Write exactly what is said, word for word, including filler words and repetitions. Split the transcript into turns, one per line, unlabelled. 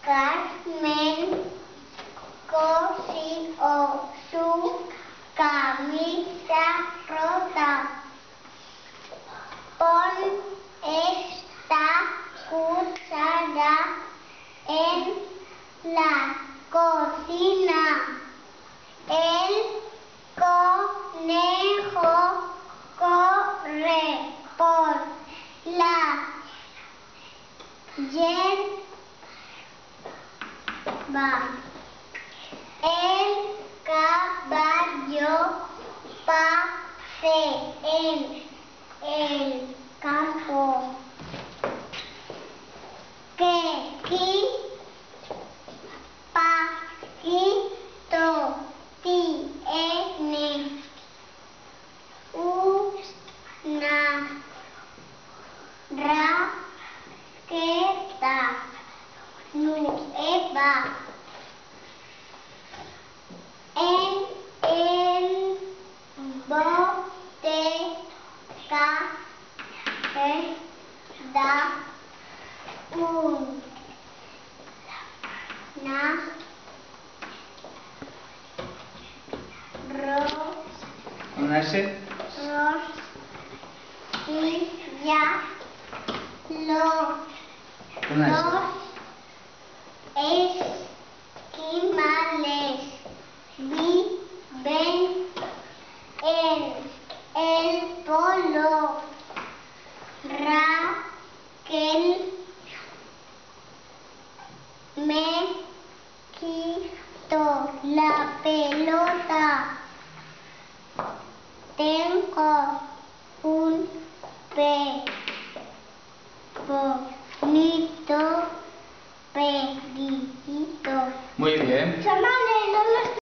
Carmen cosió su camisa rota. Pon esta cuchara en la cocina. El conejo corre por la hierba. El caballo pasea en el campo. Que qui Paquito tiene una raqueta nueva. En el bote queda un una
¿Una S?
Rosilla. Los
Una S.
esquimales viven en el polo. Raquel me quitó la pelota. Tengo un pelo bonito.